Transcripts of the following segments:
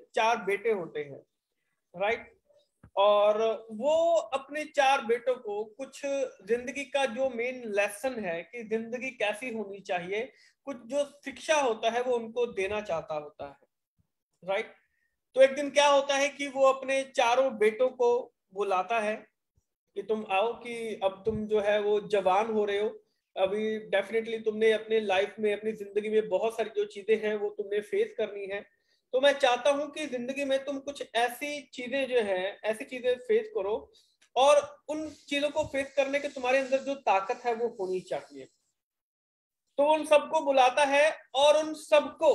4 बेटे होते हैं, राइट। और वो अपने 4 बेटों को कुछ जिंदगी का जो मेन लेसन है कि जिंदगी कैसी होनी चाहिए, कुछ जो शिक्षा होता है वो उनको देना चाहता होता है, राइट। तो एक दिन क्या होता है कि वो अपने चारों बेटों को बुलाता है कि तुम आओ, कि अब तुम जो है वो जवान हो रहे हो, अभी डेफिनेटली तुमने अपने लाइफ में, अपनी जिंदगी में बहुत सारी जो चीजें हैं वो तुमने फेस करनी है। तो मैं चाहता हूं कि जिंदगी में तुम कुछ ऐसी चीजें जो है, ऐसी चीजें फेस करो, और उन चीजों को फेस करने के तुम्हारे अंदर जो ताकत है वो होनी चाहिए। तो उन सबको बुलाता है और उन सबको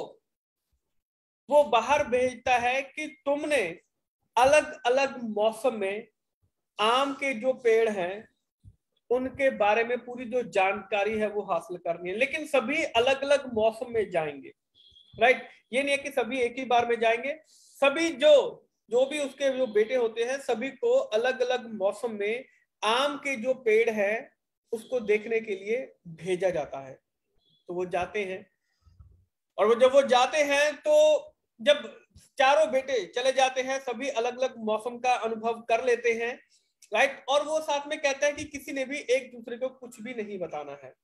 वो बाहर भेजता है कि तुमने अलग अलग मौसम में आम के जो पेड़ हैं उनके बारे में पूरी जो जानकारी है वो हासिल करनी है, लेकिन सभी अलग अलग मौसम में जाएंगे, राइट। ये नहीं है कि सभी एक ही बार में जाएंगे, सभी जो जो भी उसके जो बेटे होते हैं सभी को अलग अलग मौसम में आम के जो पेड़ है उसको देखने के लिए भेजा जाता है। तो वो जाते हैं, और वो जब वो जाते हैं तो जब चारों बेटे चले जाते हैं, सभी अलग अलग मौसम का अनुभव कर लेते हैं, राइट। और वो साथ में कहता है कि किसी ने भी एक दूसरे को कुछ भी नहीं बताना है।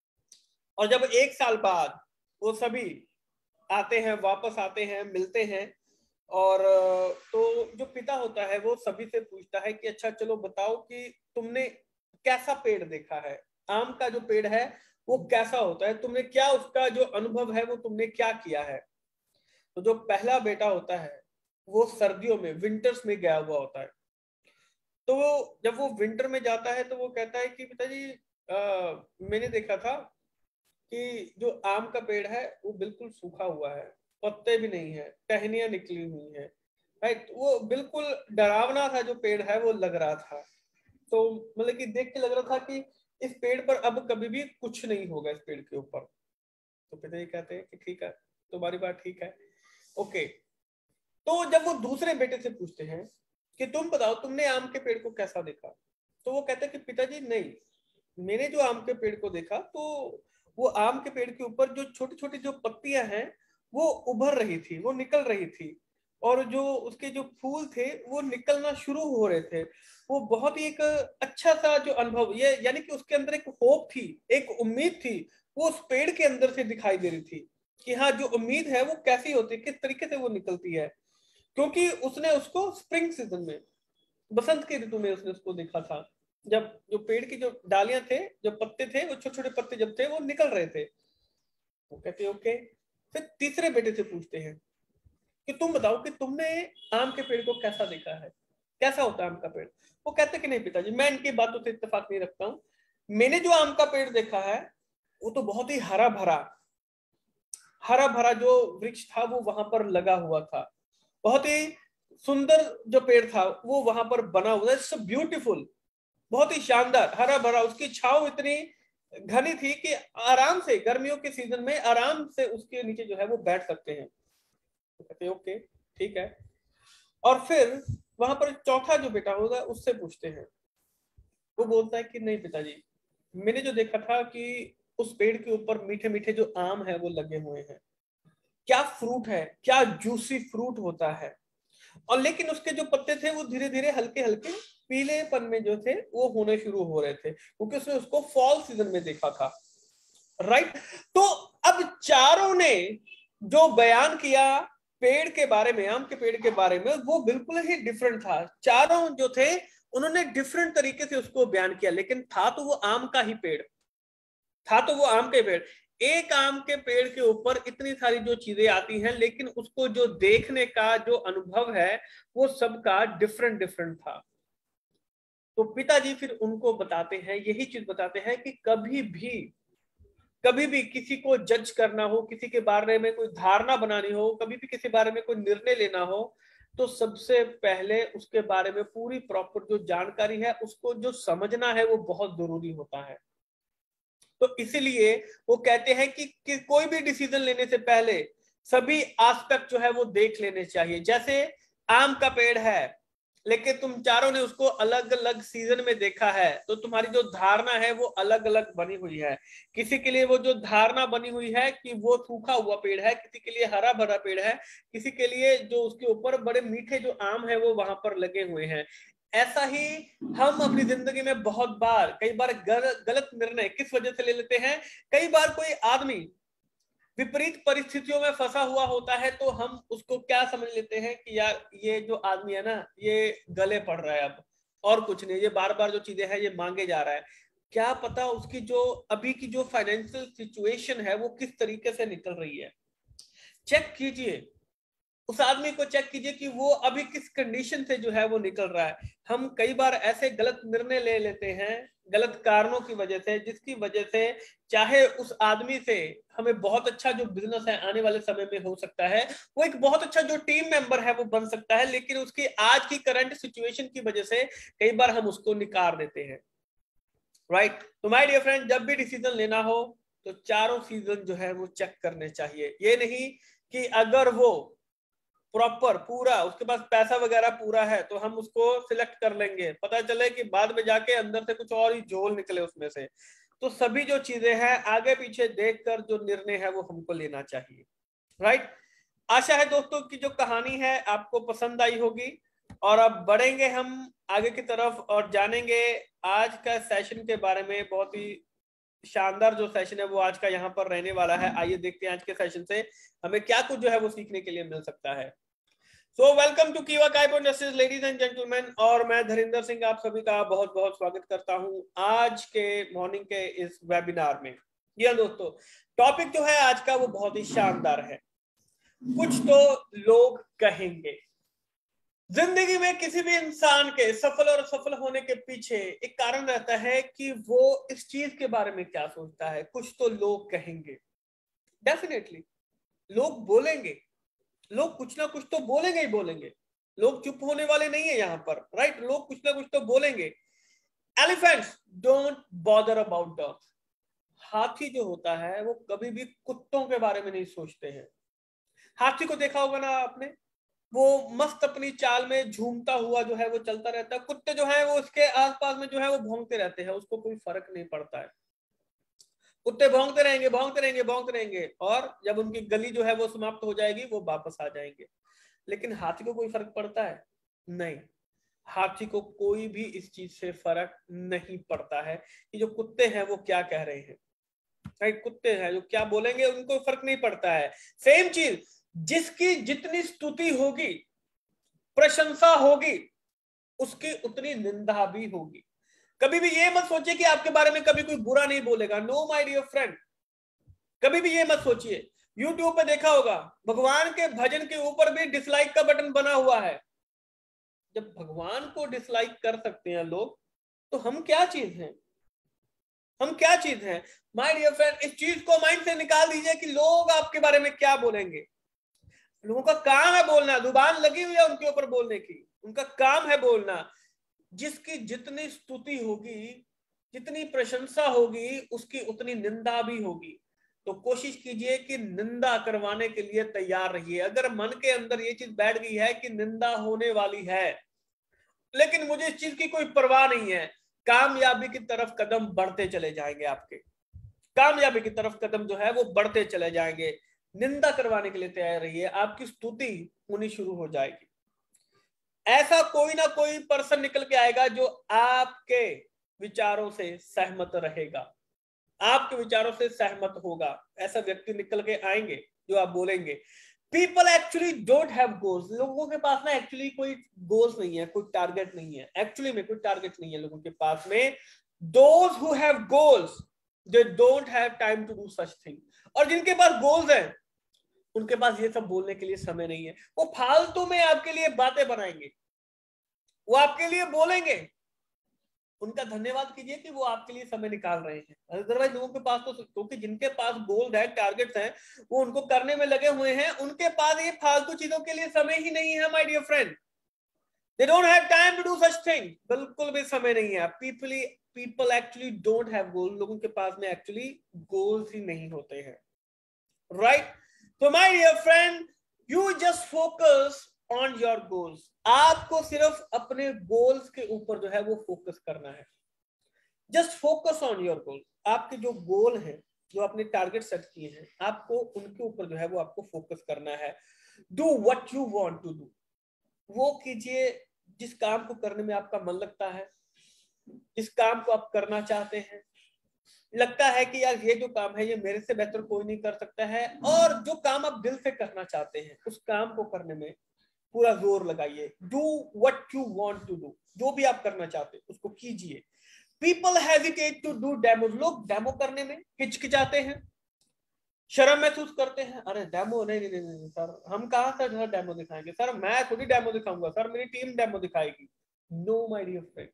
और जब 1 साल बाद वो सभी आते हैं, वापस आते हैं, मिलते हैं, और तो जो पिता होता है वो सभी से पूछता है कि अच्छा चलो बताओ कि तुमने कैसा पेड़ देखा है, आम का जो पेड़ है वो कैसा होता है, तुमने क्या उसका जो अनुभव है वो तुमने क्या किया है। तो जो पहला बेटा होता है वो सर्दियों में, विंटर्स में गया हुआ होता है। तो वो जब वो विंटर में जाता है तो वो कहता है कि पिताजी मैंने देखा था कि जो आम का पेड़ है वो बिल्कुल सूखा हुआ है, पत्ते भी नहीं है, टहनियां निकली हुई है, राइट। वो बिल्कुल डरावना था जो पेड़ है वो लग रहा था। तो मतलब कि देख के लग रहा था कि इस पेड़ पर अब कभी भी कुछ नहीं होगा, इस पेड़ के ऊपर। तो पिताजी कहते हैं कि ठीक है, तुम्हारी बात ठीक है, ओके। तो जब वो दूसरे बेटे से पूछते हैं कि तुम बताओ तुमने आम के पेड़ को कैसा देखा, तो वो कहते हैं कि पिताजी नहीं, मैंने जो आम के पेड़ को देखा तो वो आम के पेड़ के ऊपर जो छोटी छोटी जो पत्तियां हैं वो उभर रही थी, वो निकल रही थी, और जो उसके जो फूल थे वो निकलना शुरू हो रहे थे। वो बहुत ही एक अच्छा सा जो अनुभव, ये यानी कि उसके अंदर एक होप थी, एक उम्मीद थी, वो उस पेड़ के अंदर से दिखाई दे रही थी कि हाँ जो उम्मीद है वो कैसी होती है, किस तरीके से वो निकलती है। क्योंकि उसने उसको स्प्रिंग सीजन में, बसंत के ऋतु में उसने उसको देखा था, जब जो पेड़ की जो डालियां थे, जो पत्ते थे, वो छोटे छोटे पत्ते जब थे वो निकल रहे थे। वो कहते ओके। फिर तीसरे बेटे से पूछते हैं कि तुम बताओ कि तुमने आम के पेड़ को कैसा देखा है, कैसा होता है आम का पेड़। वो कहते कि नहीं पिताजी, मैं इनकी बातों से इत्तेफाक नहीं रखता हूँ, मैंने जो आम का पेड़ देखा है वो तो बहुत ही हरा भरा, हरा भरा जो वृक्ष था वो वहां पर लगा हुआ था, बहुत ही सुंदर जो पेड़ था वो वहां पर बना हुआ, इट्स ब्यूटीफुल, बहुत ही शानदार, हरा भरा, उसकी छांव इतनी घनी थी कि आराम से गर्मियों के सीजन में आराम से उसके नीचे जो है वो बैठ सकते हैं। तो कहते हैं ओके ठीक है। और फिर वहां पर चौथा जो बेटा होगा उससे पूछते हैं, वो बोलता है कि नहीं पिताजी, मैंने जो देखा था कि उस पेड़ के ऊपर मीठे मीठे जो आम है वो लगे हुए हैं, क्या फ्रूट है, क्या जूसी फ्रूट होता है। और लेकिन उसके जो पत्ते थे वो धीरे धीरे हल्के हल्के पीलेपन में जो थे वो होने शुरू हो रहे थे, क्योंकि उसने उसको फॉल सीजन में देखा था, राइट। तो अब चारों ने जो बयान किया पेड़ के बारे में, आम के पेड़ के बारे में, वो बिल्कुल ही डिफरेंट था। चारों जो थे उन्होंने डिफरेंट तरीके से उसको बयान किया, लेकिन था तो वो आम का ही पेड़, था तो वो आम के पेड़। एक आम के पेड़ के ऊपर इतनी सारी जो चीजें आती हैं, लेकिन उसको जो देखने का जो अनुभव है वो सबका डिफरेंट डिफरेंट था। तो पिताजी फिर उनको बताते हैं, यही चीज बताते हैं कि कभी भी किसी को जज करना हो, किसी के बारे में कोई धारणा बनानी हो, कभी भी किसी बारे में कोई निर्णय लेना हो, तो सबसे पहले उसके बारे में पूरी प्रॉपर जो जानकारी है उसको जो समझना है वो बहुत जरूरी होता है। तो इसीलिए वो कहते हैं कि कोई भी डिसीजन लेने से पहले सभी एस्पेक्ट जो है वो देख लेने चाहिए। जैसे आम का पेड़ है, लेकिन तुम चारों ने उसको अलग अलग सीजन में देखा है, तो तुम्हारी जो धारणा है वो अलग अलग बनी हुई है। किसी के लिए वो जो धारणा बनी हुई है कि वो सूखा हुआ पेड़ है, किसी के लिए हरा भरा पेड़ है, किसी के लिए जो उसके ऊपर बड़े मीठे जो आम है वो वहां पर लगे हुए हैं। ऐसा ही हम अपनी जिंदगी में बहुत बार, कई बार गलत निर्णय किस वजह से ले लेते हैं। कई बार कोई आदमी विपरीत परिस्थितियों में फंसा हुआ होता है, तो हम उसको क्या समझ लेते हैं कि यार ये जो आदमी है ना, ये गले पड़ रहा है अब, और कुछ नहीं, ये बार बार जो चीजें हैं ये मांगे जा रहा है। क्या पता उसकी जो अभी की जो फाइनेंशियल सिचुएशन है वो किस तरीके से निकल रही है। चेक कीजिए, उस आदमी को चेक कीजिए कि वो अभी किस कंडीशन से जो है वो निकल रहा है। हम कई बार ऐसे गलत निर्णय ले लेते हैं गलत कारणों की वजह से, जिसकी वजह से चाहे उस आदमी से हमें बहुत अच्छा जो बिजनेस है आने वाले समय में हो सकता है, वो एक बहुत अच्छा जो टीम मेंबर है वो बन सकता है, लेकिन उसकी आज की करंट सिचुएशन की वजह से कई बार हम उसको निकार देते हैं। राइट। तो माय डियर फ्रेंड, जब भी डिसीजन लेना हो तो चारों सीजन जो है वो चेक करने चाहिए। ये नहीं कि अगर वो प्रॉपर पूरा उसके पास पैसा वगैरह पूरा है तो हम उसको सिलेक्ट कर लेंगे, पता चले कि बाद में जाके अंदर से कुछ और ही झोल निकले उसमें से। तो सभी जो चीजें हैं आगे पीछे देखकर जो निर्णय है वो हमको लेना चाहिए। राइट। आशा है दोस्तों की जो कहानी है आपको पसंद आई होगी, और अब बढ़ेंगे हम आगे की तरफ और जानेंगे आज का सेशन के बारे में। बहुत ही शानदार जो सेशन है वो आज का यहाँ पर रहने वाला है। आइए देखते हैं आज के सेशन से हमें क्या कुछ जो है वो सीखने के लिए मिल सकता है। सो वेलकम टू कीवा काइप इंडस्ट्रीज लेडीज एंड जेंटलमैन, और मैं धरिंदर सिंह आप सभी का बहुत बहुत स्वागत करता हूं आज के मॉर्निंग के इस वेबिनार में। ये दोस्तों, टॉपिक जो है आज का वो बहुत ही शानदार है। कुछ तो लोग कहेंगे। जिंदगी में किसी भी इंसान के सफल और असफल होने के पीछे एक कारण रहता है कि वो इस चीज के बारे में क्या सोचता है। कुछ तो लोग कहेंगे, डेफिनेटली लोग बोलेंगे, लोग कुछ ना कुछ तो बोलेंगे ही बोलेंगे। लोग चुप होने वाले नहीं है यहाँ पर। राइट। लोग कुछ ना कुछ तो बोलेंगे। Elephants don't bother about dogs. हाथी जो होता है वो कभी भी कुत्तों के बारे में नहीं सोचते हैं। हाथी को देखा होगा ना आपने, वो मस्त अपनी चाल में झूमता हुआ जो है वो चलता रहता है। कुत्ते जो है वो उसके आसपास में जो है वो भौंकते रहते हैं, उसको कोई फर्क नहीं पड़ता है। कुत्ते भौंकते रहेंगे भौंकते रहेंगे भौंकते रहेंगे, और जब उनकी गली जो है वो समाप्त हो जाएगी वो वापस आ जाएंगे। लेकिन हाथी को कोई फर्क पड़ता है? नहीं। हाथी को कोई भी इस चीज से फर्क नहीं पड़ता है कि जो कुत्ते हैं वो क्या कह रहे हैं। राइट। कुत्ते हैं जो क्या बोलेंगे उनको फर्क नहीं पड़ता है। सेम चीज, जिसकी जितनी स्तुति होगी, प्रशंसा होगी, उसकी उतनी निंदा भी होगी। कभी भी ये मत सोचिए कि आपके बारे में कभी कोई बुरा नहीं बोलेगा। नो माय डियर फ्रेंड, कभी भी ये मत सोचिए। यूट्यूब पे देखा होगा, भगवान के भजन के ऊपर भी डिसलाइक का बटन बना हुआ है। जब भगवान को डिसलाइक कर सकते हैं लोग, तो हम क्या चीज हैं? हम क्या चीज हैं? माय डियर फ्रेंड, इस चीज को माइंड से निकाल दीजिए कि लोग आपके बारे में क्या बोलेंगे। लोगों का काम है बोलना, जुबान लगी हुई है उनके ऊपर बोलने की, उनका काम है बोलना। जिसकी जितनी स्तुति होगी, जितनी प्रशंसा होगी, उसकी उतनी निंदा भी होगी। तो कोशिश कीजिए कि निंदा करवाने के लिए तैयार रहिए। अगर मन के अंदर ये चीज बैठ गई है कि निंदा होने वाली है, लेकिन मुझे इस चीज की कोई परवाह नहीं है, कामयाबी की तरफ कदम बढ़ते चले जाएंगे। आपके कामयाबी की तरफ कदम जो है वो बढ़ते चले जाएंगे। निंदा करवाने के लिए तैयार रहिए, आपकी स्तुति होनी शुरू हो जाएगी। ऐसा कोई ना कोई पर्सन निकल के आएगा जो आपके विचारों से सहमत रहेगा, आपके विचारों से सहमत होगा। ऐसा व्यक्ति निकल के आएंगे जो आप बोलेंगे। People actually don't have goals. लोगों के पास ना एक्चुअली कोई गोल्स नहीं है, कोई टारगेट नहीं है। एक्चुअली में कोई टारगेट नहीं है लोगों के पास में। Those who have goals they don't have time to do such thing. और जिनके पास गोल्स हैं उनके पास ये सब बोलने के लिए समय नहीं है। वो फालतू में आपके लिए बातें बनाएंगे, वो आपके लिए बोलेंगे। उनका धन्यवाद कीजिए कि वो आपके लिए समय निकाल रहे हैं। अदरवाइज लोगों के पास तो, क्योंकि जिनके पास गोल है, टारगेट्स हैं, वो उनको करने में लगे हुए हैं, उनके पास ये फालतू चीजों के लिए समय ही नहीं है my dear friend. They don't have time to do such thing. बिल्कुल भी समय नहीं है। People actually don't have goal. लोगों के पास में एक्चुअली गोल्स ही नहीं होते हैं। राइट। तो my dear friend, you just focus on your goals. आपको सिर्फ अपने गोल्स के ऊपर जो है वो फोकस करना है। Just focus on your goal. आपके जो गोल हैं, जो आपने टारगेट सेट किए हैं, आपको उनके ऊपर जो है वो आपको फोकस करना है। Do what you want to do. वो कीजिए जिस काम को करने में आपका मन लगता है, जिस काम को आप करना चाहते हैं, लगता है कि यार ये जो काम है ये मेरे से बेहतर कोई नहीं कर सकता है, और जो काम आप दिल से करना चाहते हैं उस काम को करने में पूरा जोर लगाइए। Do what you want to do. जो भी आप करना चाहते हैं उसको कीजिए। People hesitate to do demo. लोग डेमो करने में हिचकिचाते हैं, शर्म महसूस करते हैं। अरे डेमो नहीं नहीं नहीं, नहीं सर, हम कहाँ सर डेमो दिखाएंगे, सर मैं खुद ही डेमो दिखाऊंगा, सर मेरी टीम डेमो दिखाएगी। नो माय डियर फ्रेंड,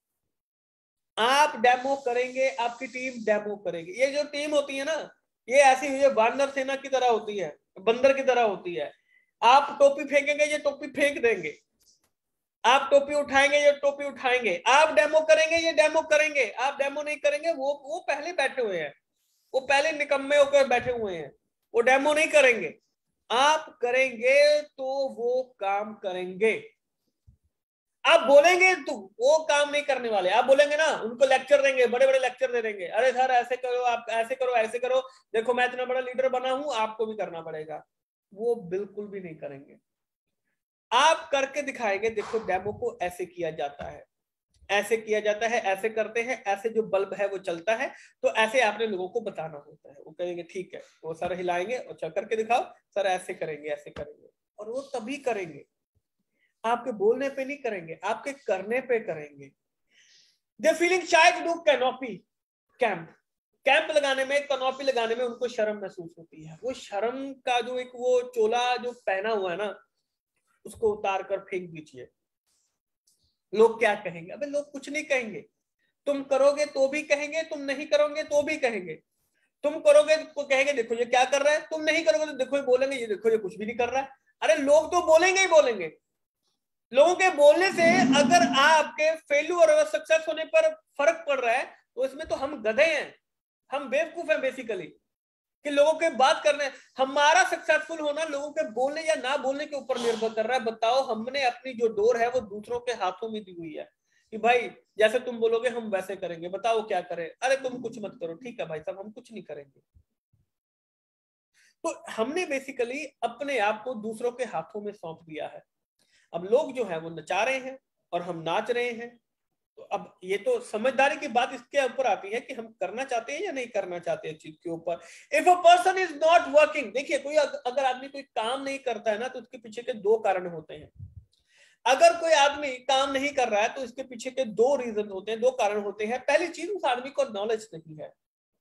आप डेमो करेंगे, आपकी टीम डेमो करेगी। ये जो टीम होती है ना, ये ऐसी हुई है, वानर सेना की तरह होती है, बंदर की तरह होती है। आप टोपी फेंकेंगे, ये टोपी फेंक देंगे। आप टोपी उठाएंगे, ये टोपी उठाएंगे। आप डेमो करेंगे, ये डेमो करेंगे। आप डेमो नहीं करेंगे, वो पहले बैठे हुए हैं, वो पहले निकम्मे होकर बैठे हुए हैं, वो डेमो नहीं करेंगे। आप करेंगे तो वो काम करेंगे। आप बोलेंगे तो वो काम नहीं करने वाले। आप बोलेंगे ना, उनको लेक्चर देंगे, बड़े बड़े लेक्चर दे देंगे, अरे सर ऐसे करो, आप ऐसे करो, ऐसे करो, देखो मैं इतना बड़ा लीडर बना हूं, आपको भी करना पड़ेगा। वो बिल्कुल भी नहीं करेंगे। आप करके दिखाएंगे, देखो डेमो को ऐसे किया जाता है, ऐसे किया जाता है, ऐसे करते हैं, ऐसे जो बल्ब है वो चलता है, तो ऐसे आपने लोगों को बताना होता है। वो कहेंगे ठीक है, वो सर हिलाएंगे, अच्छा करके दिखाओ सर, ऐसे करेंगे, ऐसे करेंगे। और वो तभी करेंगे, आपके बोलने पे नहीं करेंगे, आपके करने पे करेंगे। They feeling shy to do canopy camp. Camp लगाने में, कैनोपी लगाने में उनको शर्म महसूस होती है। वो शर्म का जो एक वो चोला जो पहना हुआ है ना, उसको उतार कर फेंक दीजिए। लोग क्या कहेंगे? अबे लोग कुछ नहीं कहेंगे। तुम करोगे तो भी कहेंगे, तुम नहीं करोगे तो भी कहेंगे। तुम करोगे तो कहेंगे देखो ये क्या कर रहा है, तुम नहीं करोगे तो देखो ये बोलेंगे ये देखो ये कुछ भी नहीं कर रहा है। अरे लोग तो बोलेंगे ही बोलेंगे। लोगों के बोलने से अगर आपके फेल्यूर और सक्सेस होने पर फर्क पड़ रहा है, तो इसमें तो हम गधे हैं, हम बेवकूफ हैं बेसिकली, कि लोगों के बात करने। हमारा सक्सेसफुल होना लोगों के बोलने या ना बोलने के ऊपर निर्भर कर रहा है। बताओ, हमने अपनी जो डोर है वो दूसरों के हाथों में दी हुई है कि भाई जैसे तुम बोलोगे हम वैसे करेंगे, बताओ क्या करें। अरे तुम कुछ मत करो, ठीक है भाई साहब हम कुछ नहीं करेंगे। तो हमने बेसिकली अपने आप को दूसरों के हाथों में सौंप दिया है। अब लोग जो है वो नचा रहे हैं और हम नाच रहे हैं। तो अब ये तो समझदारी की बात इसके ऊपर आती है कि हम करना चाहते हैं या नहीं करना चाहते हैं चीज के ऊपर। If a person is not working, देखिए कोई अगर आदमी कोई काम नहीं करता है ना, तो उसके पीछे के दो कारण होते हैं। अगर कोई आदमी काम नहीं कर रहा है तो इसके पीछे के दो रीजन होते हैं, दो कारण होते हैं। पहली चीज, उस आदमी को नॉलेज नहीं है।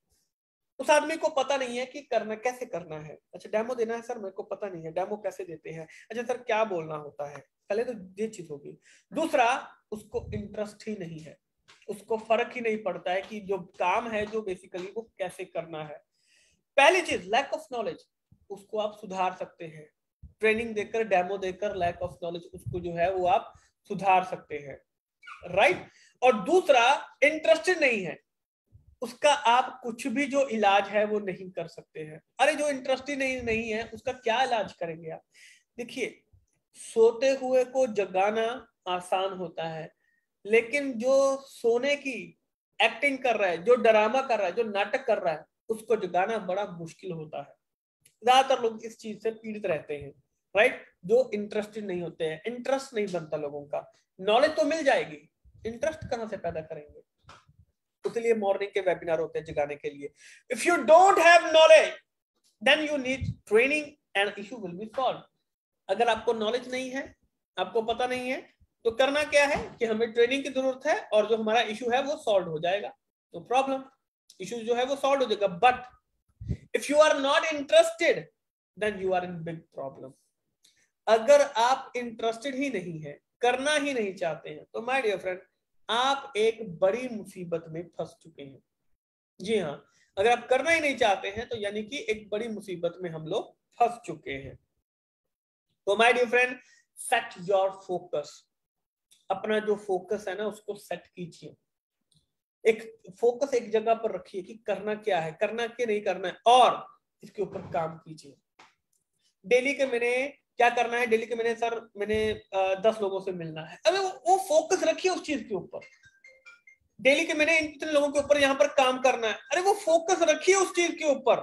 उस आदमी को पता नहीं है कि करना कैसे करना है। अच्छा डेमो देना है सर, मेरे को पता नहीं है डेमो कैसे देते हैं। अच्छा सर क्या बोलना होता है, पहले तो ये चीज होगी। दूसरा, उसको इंटरेस्ट ही नहीं है, उसको फर्क ही नहीं पड़ता है कि जो काम है जो बेसिकली वो कैसे करना है। पहली चीज लैक ऑफ नॉलेज, उसको आप सुधार सकते हैं ट्रेनिंग देकर, डेमो देकर। लैक ऑफ नॉलेज उसको जो है वो आप सुधार सकते हैं, राइट। और दूसरा, इंटरेस्टेड नहीं है, उसका आप कुछ भी जो इलाज है वो नहीं कर सकते हैं। अरे जो इंटरेस्ट ही नहीं है उसका क्या इलाज करेंगे आप? देखिए, सोते हुए को जगाना आसान होता है, लेकिन जो सोने की एक्टिंग कर रहा है, जो ड्रामा कर रहा है, जो नाटक कर रहा है, उसको जगाना बड़ा मुश्किल होता है। ज्यादातर लोग इस चीज से पीड़ित रहते हैं, राइट। जो इंटरेस्टेड नहीं होते हैं, इंटरेस्ट नहीं बनता लोगों का। नॉलेज तो मिल जाएगी, इंटरेस्ट कहां से पैदा करेंगे? उसके मॉर्निंग के वेबिनार होते हैं जगाने के लिए। If you don't have knowledge then you need training and issue will be solve. अगर आपको नॉलेज नहीं है, आपको पता नहीं है, तो करना क्या है कि हमें ट्रेनिंग की जरूरत है, और जो हमारा इशू है वो सॉल्व हो जाएगा। तो प्रॉब्लम इशू जो है वो सॉल्व हो जाएगा। But if you are not interested then you are in big problem. अगर आप इंटरेस्टेड ही नहीं है, करना ही नहीं चाहते हैं, तो माय डियर फ्रेंड आप एक बड़ी मुसीबत में फंस चुके हैं। जी हाँ, अगर आप करना ही नहीं चाहते हैं तो यानी कि एक बड़ी मुसीबत में हम लोग फंस चुके हैं। तो my dear friend, set your focus. अपना जो फोकस है ना उसको सेट कीजिए। एक फोकस एक जगह पर रखिए कि करना क्या है, करना क्या नहीं करना है, और इसके ऊपर काम कीजिए। डेली के मैंने क्या करना है डेली के, मैंने 10 लोगों से मिलना है। अरे वो फोकस रखिए उस चीज के ऊपर। डेली के मैंने इतने लोगों के ऊपर यहाँ पर काम करना है, अरे वो फोकस रखिए उस चीज के ऊपर।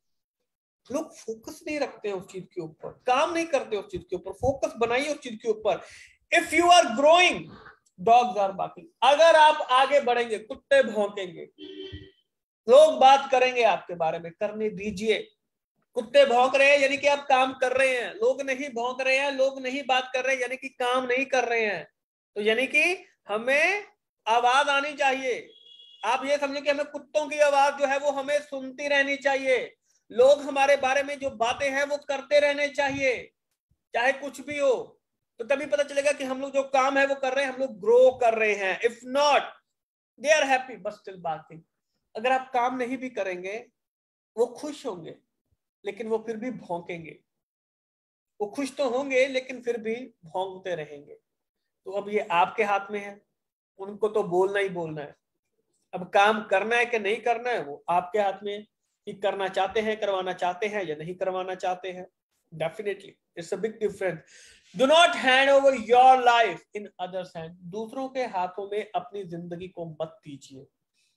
लोग फोकस नहीं रखते हैं उस चीज के ऊपर, काम नहीं करते उस चीज के ऊपर। फोकस बनाइए उस चीज के ऊपर। If you are growing, dogs are barking. अगर आप आगे बढ़ेंगे, कुत्ते भौंकेंगे, लोग बात करेंगे आपके बारे में, करने दीजिए। कुत्ते भौंक रहे हैं यानी कि आप काम कर रहे हैं, लोग नहीं भौंक रहे हैं, लोग नहीं बात कर रहे हैं यानी कि काम नहीं कर रहे हैं। तो यानी कि हमें आवाज आनी चाहिए। आप ये समझे कि हमें कुत्तों की आवाज जो है वो हमें सुनती रहनी चाहिए। लोग हमारे बारे में जो बातें हैं वो करते रहने चाहिए, चाहे कुछ भी हो। तो तभी पता चलेगा कि हम लोग जो काम है वो कर रहे हैं, हम लोग ग्रो कर रहे हैं। If not, they are happy but still barking. अगर आप काम नहीं भी करेंगे, वो खुश होंगे लेकिन वो फिर भी भौंकेंगे। वो खुश तो होंगे लेकिन फिर भी भौंकते रहेंगे। तो अब ये आपके हाथ में है, उनको तो बोलना ही बोलना है। अब काम करना है कि नहीं करना है वो आपके हाथ में है, कि करना चाहते हैं, करवाना चाहते हैं या नहीं करवाना चाहते हैं। Definitely it's a big difference. Do not hand over your life in others hand. दूसरों के हाथों में अपनी जिंदगी को मत दीजिए।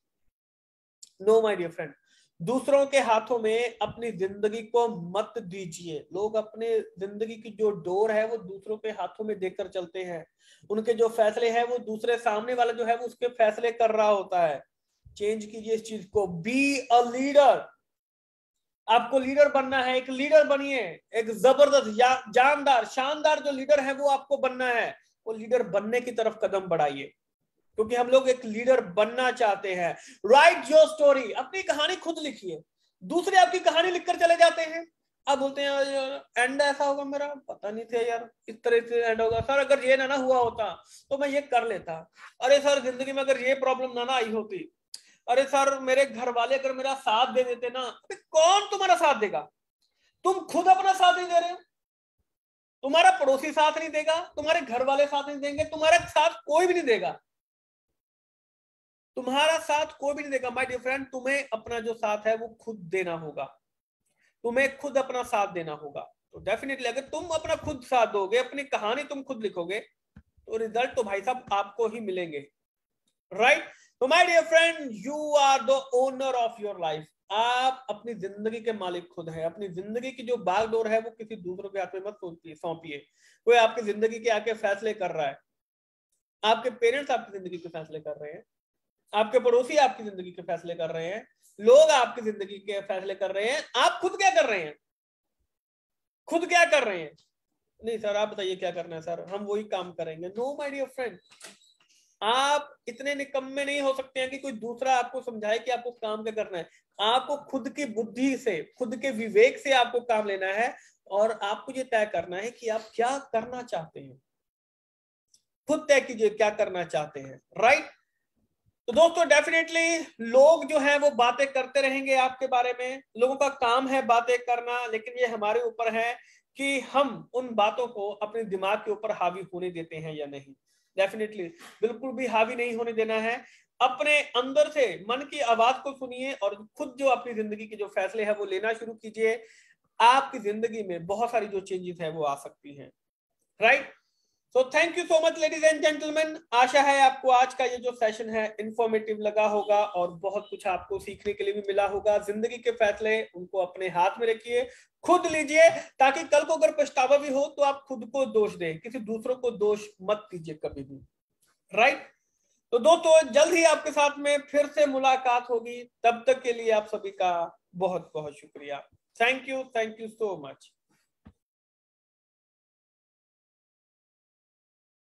नो माय डियर फ्रेंड, दूसरों के हाथों में अपनी जिंदगी को मत दीजिए। लोग अपने जिंदगी की जो डोर है वो दूसरों के हाथों में देकर चलते हैं। उनके जो फैसले हैं वो दूसरे सामने वाला जो है वो उसके फैसले कर रहा होता है। चेंज कीजिए इस चीज को। Be a leader. आपको लीडर बनना है, एक लीडर बनिए। एक जबरदस्त, जानदार, शानदार जो लीडर है वो आपको बनना है। वो लीडर बनने की तरफ कदम बढ़ाइए, क्योंकि हम लोग एक लीडर बनना चाहते हैं। Write your story. अपनी कहानी खुद लिखिए। दूसरे आपकी कहानी लिखकर चले जाते हैं। अब बोलते हैं एंड ऐसा होगा मेरा, पता नहीं था यार इस तरह से एंड होगा। सर अगर ये ना हुआ होता तो मैं ये कर लेता। अरे सर जिंदगी में अगर ये प्रॉब्लम ना आई होती। अरे सर मेरे घर वाले अगर मेरा साथ दे देते ना। अरे कौन तुम्हारा साथ देगा? तुम खुद अपना साथ नहीं दे रहे हो। तुम्हारा पड़ोसी साथ नहीं देगा, तुम्हारे घर वाले साथ नहीं देंगे, तुम्हारा साथ कोई भी नहीं देगा। तुम्हारा साथ कोई भी नहीं देगा माय डियर फ्रेंड। तुम्हें अपना जो साथ है वो खुद देना होगा। तुम्हें खुद अपना साथ देना होगा। तो डेफिनेटली अगर तुम अपना खुद साथ दोगे, अपनी कहानी तुम खुद लिखोगे, तो रिजल्ट तो भाई साहब आपको ही मिलेंगे। राइट। तो my dear friend, you are the owner of your life. आप अपनी जिंदगी के मालिक खुद हैं। अपनी जिंदगी की जो बागडोर है वो किसी दूसरों के हाथ में मत सौंपिए। कोई आपकी जिंदगी के आके फैसले कर रहा है। आपके पेरेंट्स आपकी जिंदगी के फैसले कर रहे हैं, आपके पड़ोसी आपकी जिंदगी के फैसले कर रहे हैं, लोग आपकी जिंदगी के फैसले कर रहे हैं। आप खुद क्या कर रहे हैं? खुद क्या कर रहे हैं? नहीं सर आप बताइए क्या करना है सर, हम वही काम करेंगे। नो माय डियर फ्रेंड, आप इतने निकम्मे नहीं हो सकते हैं कि कोई दूसरा आपको समझाए कि आपको काम क्या करना है। आपको खुद की बुद्धि से, खुद के विवेक से आपको काम लेना है। और आपको ये तय करना है कि आप क्या करना चाहते हैं। खुद तय कीजिए क्या करना चाहते हैं। राइट। तो दोस्तों डेफिनेटली लोग जो हैं वो बातें करते रहेंगे आपके बारे में। लोगों का काम है बातें करना, लेकिन ये हमारे ऊपर है कि हम उन बातों को अपने दिमाग के ऊपर हावी होने देते हैं या नहीं। डेफिनेटली बिल्कुल भी हावी नहीं होने देना है। अपने अंदर से मन की आवाज को सुनिए और खुद जो अपनी जिंदगी के जो फैसले हैं वो लेना शुरू कीजिए। आपकी जिंदगी में बहुत सारी जो चेंजेस है वो आ सकती हैं। Right. So thank you so much ladies and gentleman. आशा है आपको आज का ये जो सेशन है इंफॉर्मेटिव लगा होगा और बहुत कुछ आपको सीखने के लिए भी मिला होगा। जिंदगी के फैसले उनको अपने हाथ में रखिए, खुद लीजिए, ताकि कल को अगर पछतावा भी हो तो आप खुद को दोष दें, किसी दूसरों को दोष मत दीजिए कभी भी। राइट। तो दोस्तों जल्द ही आपके साथ में फिर से मुलाकात होगी। तब तक के लिए आप सभी का बहुत बहुत शुक्रिया। Thank you so much.